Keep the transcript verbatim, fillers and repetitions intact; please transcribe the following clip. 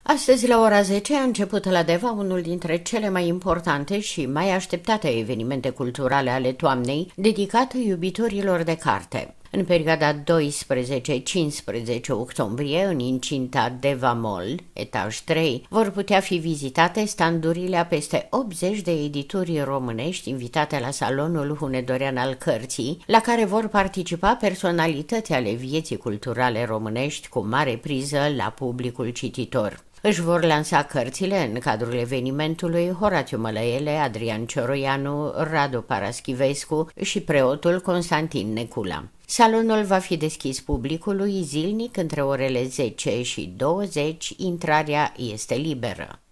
Astăzi, la ora zece, a început la Deva unul dintre cele mai importante și mai așteptate evenimente culturale ale toamnei, dedicat iubitorilor de carte. În perioada doisprezece-cincisprezece octombrie, în incinta Deva Mall, etaj trei, vor putea fi vizitate standurile a peste optzeci de edituri românești invitate la Salonul Hunedorean al Cărții, la care vor participa personalități ale vieții culturale românești cu mare priză la publicul cititor. Își vor lansa cărțile în cadrul evenimentului Horațiu Mălăele, Adrian Cioroianu, Radu Paraschivescu și preotul Constantin Necula. Salonul va fi deschis publicului zilnic între orele zece și douăzeci, intrarea este liberă.